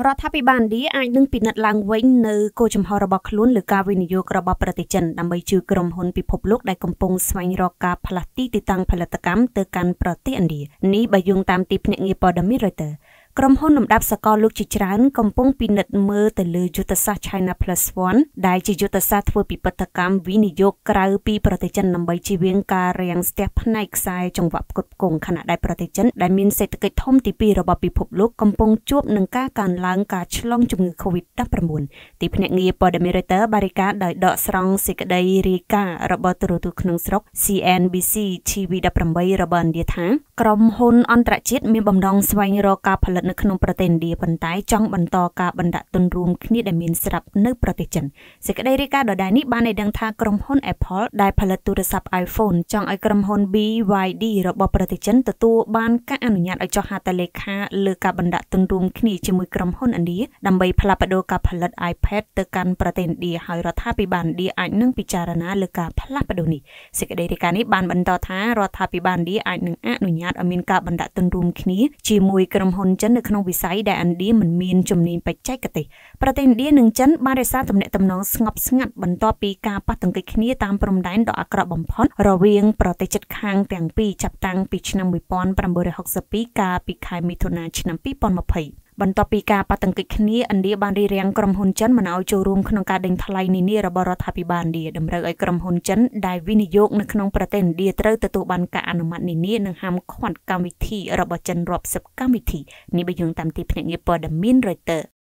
រដ្ឋាភិបាលឥណ្ឌាអាចនឹងពិនិត្យឡើងវិញនៅគោលចំហរបស់ខ្លួនលើការវិនិយោគរបស់ប្រទេសចិនដើម្បីជួយក្រុមហ៊ុនពិភពលោកដែលកំពុងស្វែងរកការផ្លាស់ទីតាំងផលិតកម្មទៅកាន់ប្រទេសឥណ្ឌានេះបើយោងតាមទីភ្នាក់ងារព័ត៌មាន Reuters ក្រុមហ៊ុនលំដាប់សកលលោកជាច្រើនកំពុងពិនិត្យមើលទៅលើយុទ្ធសាស្ត្រ China Plus One ដែលជាយុទ្ធសាស្ត្រធ្វើពិពិធកម្មវិនិយោគក្រៅពីប្រទេសចិនដើម្បីជៀសវាងការរាំងស្ទះផ្នែកខ្សែចង្វាក់ផ្គត់ផ្គង់ខណៈដែលប្រទេសចិនដែលមានសេដ្ឋកិច្ចធំទី2របស់ពិភពលោកកំពុងជួបនឹងការកើនឡើងការឆ្លងជំងឺ COVID-19 ទីភ្នាក់ងារព័ត៌មាន Reuters បានរាយការណ៍ដោយដកស្រង់សេចក្តីរាយការណ៍របស់ទូរទស្សន៍ក្នុងស្រុក CNBC TV18 របស់ឥណ្ឌាថាក្រុមហ៊ុនអន្តរជាតិមានបំណងស្វែងរកការផលិតនៅក្នុងប្រទេសឥណ្ឌាប៉ុន្តែចង់បន្តការបណ្ដាក់ទុនរួមគ្នាដែលមានស្រាប់នៅប្រទេសចិនសេចក្តីរាយការណ៍ដដែលនេះបានឲ្យដឹងថាក្រុមហ៊ុន Apple ដែលផលិតទូរស័ព្ទ iPhone ចង់ឲ្យក្រុមហ៊ុន BYD របស់ប្រទេសចិនទទួលបានការអនុញ្ញាតឲ្យចុះហត្ថលេខាលើការបណ្ដាក់ទុនរួមគ្នាជាមួយក្រុមហ៊ុនឥណ្ឌាដើម្បីផ្លាស់ប្តូរការផលិត iPad ទៅកាន់ប្រទេសឥណ្ឌាហើយរដ្ឋាភិបាលឥណ្ឌាអាចនឹងពិចារណាលើការផ្លាស់ប្តូរនេះសេចក្តីរាយការណ៍នេះបានបន្តថារដ្ឋាភិបាលឥណ្ឌាអាចនឹងអនុញ្ញាតឲ្យមានការបណ្ដាក់ទុនរួមគ្នាជាមួយក្រុមហ៊ុនចិននៅក្នុងវិស័យដែលឥណ្ឌាមិនមានជំនាញបច្ចេកទេសប្រទេសឥណ្ឌានិងចិនបានរក្សាទំនាក់ទំនងស្ងប់ស្ងាត់បន្ទាប់ពីការប៉ះទង្គិចគ្នាតាមព្រំដែនដ៏អាក្រក់បំផុតរវាងប្រទេសជិតខាងទាំងពីរចាប់តាំងពីឆ្នាំ1962កាលពីខែមិថុនាឆ្នាំ2020បន្ទាប់ពីការប៉ះទង្គិចគ្នាឥណ្ឌាបានរារាំងក្រុមហ៊ុនចិនមិនឲ្យចូលរួមក្នុងការដេញថ្លៃនានារបស់រដ្ឋាភិបាលឥណ្ឌាតម្រូវឲ្យក្រុមហ៊ុនចិនដែលវិនិយោគនៅក្នុងប្រទេសឥណ្ឌាត្រូវទទួលបានការអនុម័តនានានិងហាមឃាត់កម្មវិធីរបស់ចិនរាប់សិបកម្មវិធីនេះបញ្យល់តាមទីភ្នាក់ងារព័ត៌មាន Reuters